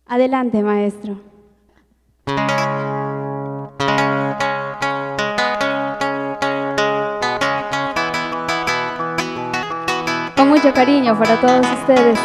Adelante, maestro. Con mucho cariño para todos ustedes.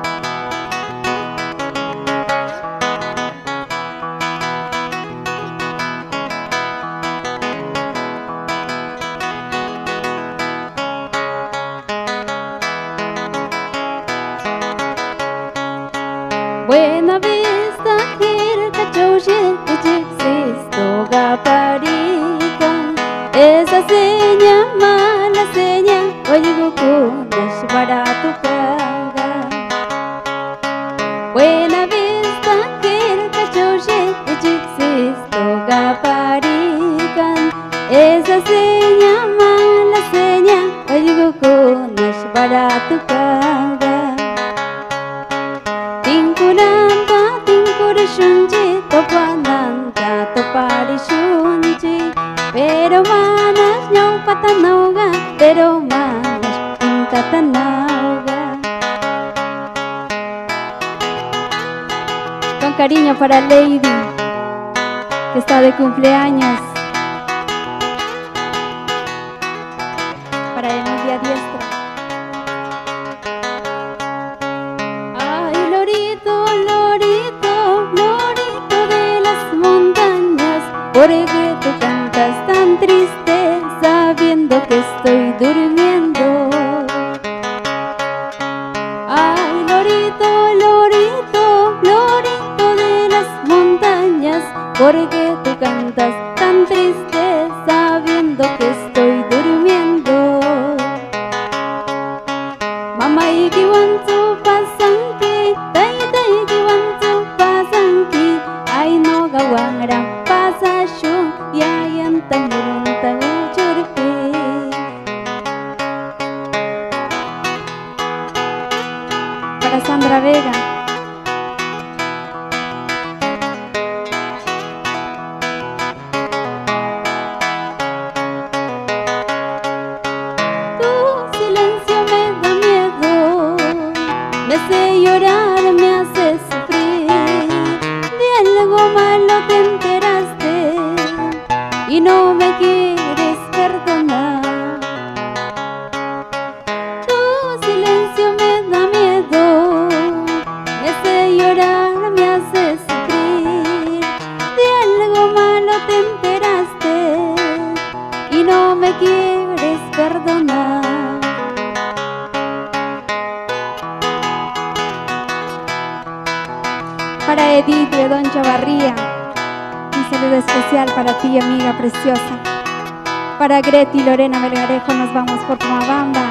Buena vista, hirka chauche, existo gaparikan. Esa seña, mala seña, oigo kunash barato paga. Buena vista, hirka chauche, existo gaparikan. Esa seña, mala seña, oigo kunash barato paga. Shunji topananta topari shunji, pero manas no patanauga, pero manas intatanauga. Con cariño para Lady, que está de cumpleaños. Para Emilia Diestra. Ay, lorito, lorito, lorito de las montañas, ¿por qué tú cantas tan triste sabiendo que estoy durmiendo? Ay, lorito, lorito, lorito de las montañas, ¿por qué tú cantas tan triste sabiendo que estoy durmiendo? Mamá y kiwanzu pasanki, tay tay kiwanzu pasanki, ay no gawangra pasashu, yayan tamurun taguchurpi. Para Sandra Vega. Me hace llorar, me hace sufrir, de algo malo te enteraste y no me quieres perdonar. Tu silencio me da miedo, me hace llorar, me hace sufrir, de algo malo te enteraste y no me quieres perdonar. Para Edith de Don Chavarría, un saludo especial para ti, amiga preciosa. Para Greti y Lorena Melgarejo, nos vamos por Pomabamba.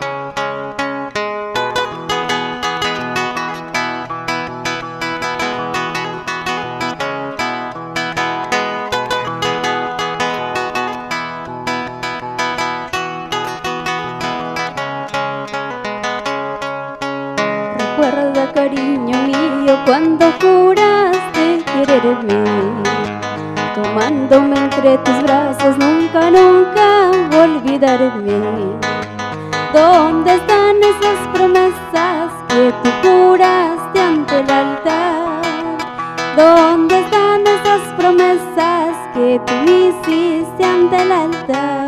Recuerda, cariño mío, cuando juraste quererme, tomándome entre tus brazos, nunca, nunca olvidarme. ¿Dónde están esas promesas que tú juraste ante el altar? ¿Dónde están esas promesas que tú hiciste ante el altar?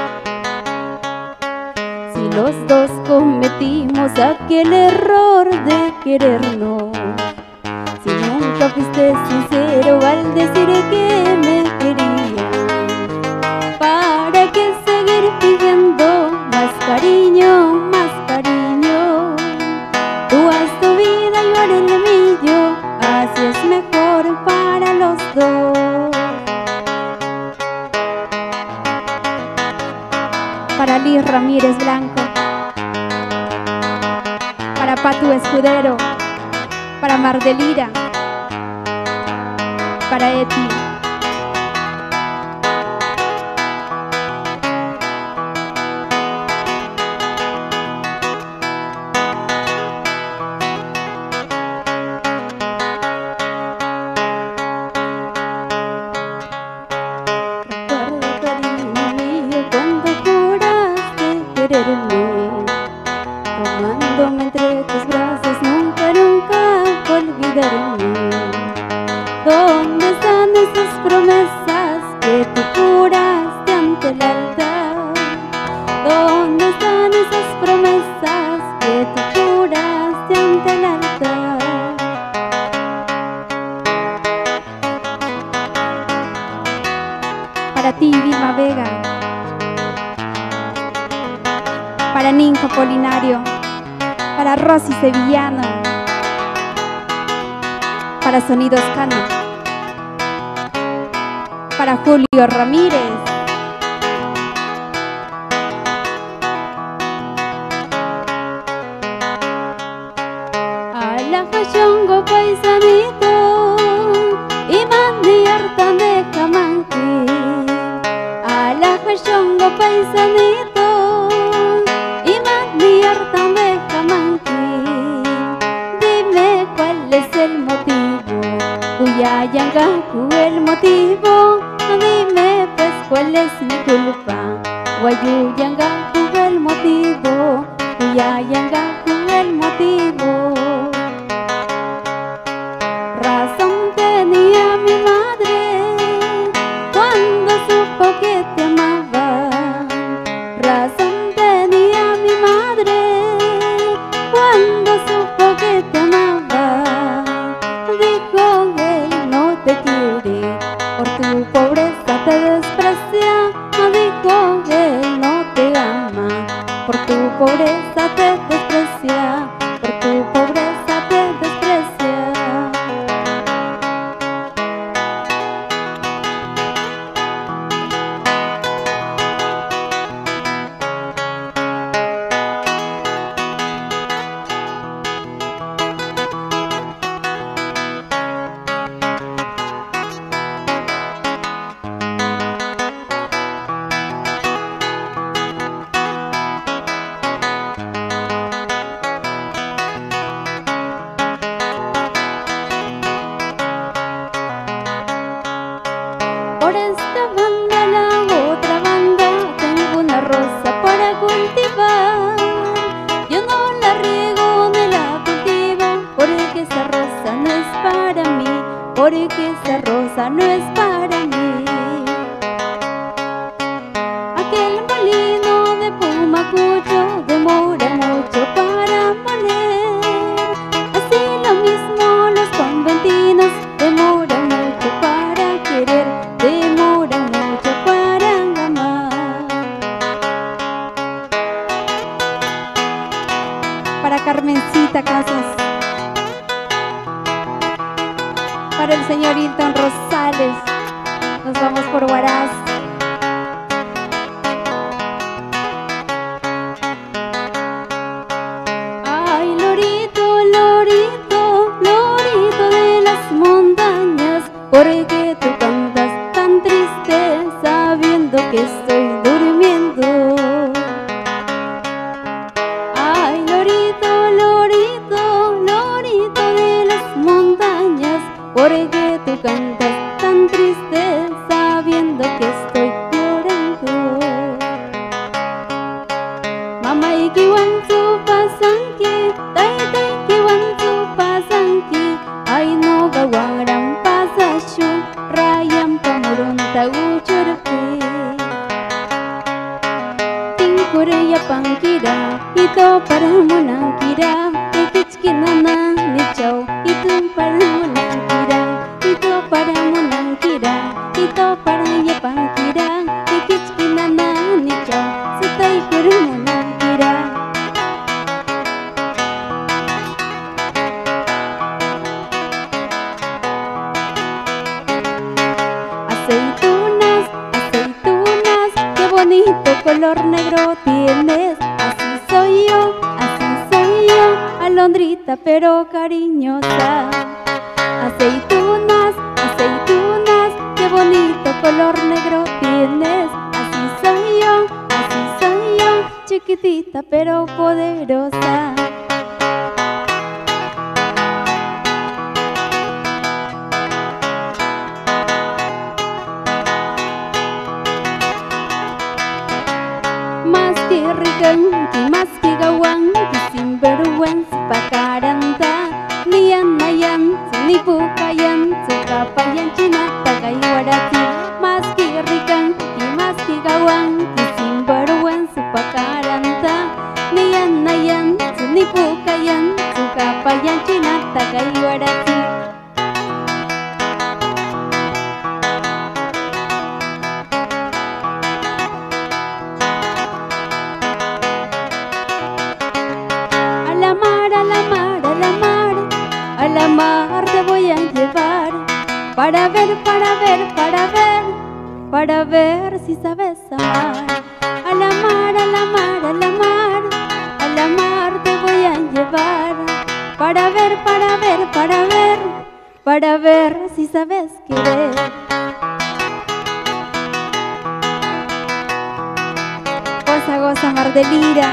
Si los dos cometimos aquel error de querernos, si nunca fuiste sincero al decir que me querías, ¿para qué seguir pidiendo más cariño, más cariño? Tú haz tu vida, yo haré el mío, así es mejor para los dos. Para Liz Ramírez Blanco, para Patu Escudero, para Mardelira, para Eti. Recuerda, cariño mío, cuando juraste quererme, tomándome entre tus brazos, nunca, nunca olvidarme. Apolinario, para Rosy Sevillano, para Sonidos Cano, para Julio Ramírez, Alajashongo paisanito, imani hartan de Jamanqui. Alajashongo paisanito, imani hartan de Jamanqui. Dime cuál es el motivo, Uyayangaku el motivo. Dime pues cuál es mi culpa, Guayuyangaku el motivo, Uyayangaku el motivo. Razón tenía mi madre cuando supo que te amaba. Razón tenía mi madre cuando supo que te amaba. Dijo que él no te quiere, por tu pobreza te desprecia. Dijo que él no te ama, por tu pobreza te desprecia, por tu pobreza te desprecia. Por esta banda, la otra banda, tengo una rosa para cultivar. Yo no la riego ni la cultivo, porque esa rosa no es para mí, porque esa rosa no es para mí. Aquel molino de Pumacucho demora mucho para moler. Así lo mismo los conventinos demoran mucho para querer, demoran mucho para amar. Para Carmencita Casas, para el señor Hilton Rosales, nos vamos por Huaraz. Ay, lorito, lorito, lorito de las montañas, ¿por qué tú cantas tan triste sabiendo que estoy durmiendo? Ay, lorito, lorito, lorito de las montañas, ¿por qué tú cantas tan triste sabiendo que estoy llorando? Mamay kiwansu pasanki, tay kiwansu pasanki, ay no gawaran pasashu, rayan pamurunta uchurpi. Tinkure ya pankira, ito para munankira, ikichkinana nichau, ito para munankira, ito para munankira, ito para ya pankira, ikichkinana nichau, sitay kure munankira. Aceitunas, aceitunas, qué bonito color negro tienes. Así soy yo, alondrita pero cariñosa. Aceitunas, aceitunas, qué bonito color negro tienes. Así soy yo, chiquitita pero poderosa. Más que ricanqui, más que gawanqui, sinvergüenza pacaranta, ni anayan, ni pucayan, sucapayan chinata gaiwarati. Más que ricanqui, más que gawanqui, sinvergüenza pacaranta, ni anayan, ni pucayan, sucapayan chinata gaiwarati. la mar te voy a llevar para ver, para ver, para ver, para ver si sabes amar. A la mar, a la mar, a la mar, a la mar te voy a llevar para ver, para ver, para ver, para ver si sabes querer. Goza, goza, mar de lira.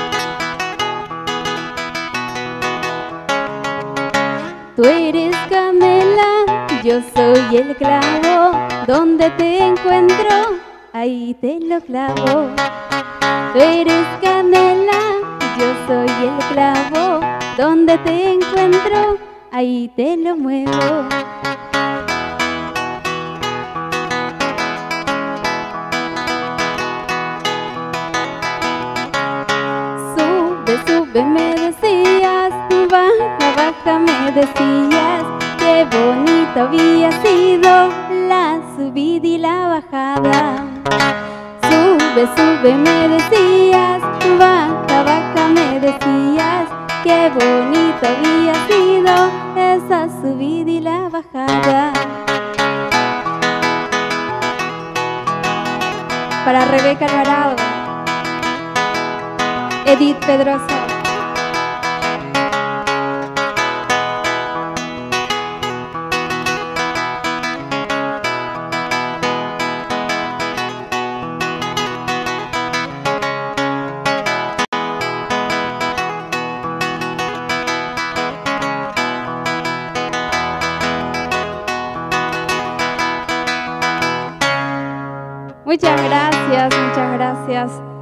Tú eres canela, yo soy el clavo, donde te encuentro, ahí te lo clavo. Tú eres canela, yo soy el clavo, donde te encuentro, ahí te lo muevo. Sube, sube, me decías, baja, baja, me decías, qué bonito había sido la subida y la bajada. Sube, sube, me decías, baja, baja, me decías, qué bonito había sido esa subida y la bajada. Para Rebeca Alvarado, Edith Pedrosa. Muchas gracias, muchas gracias.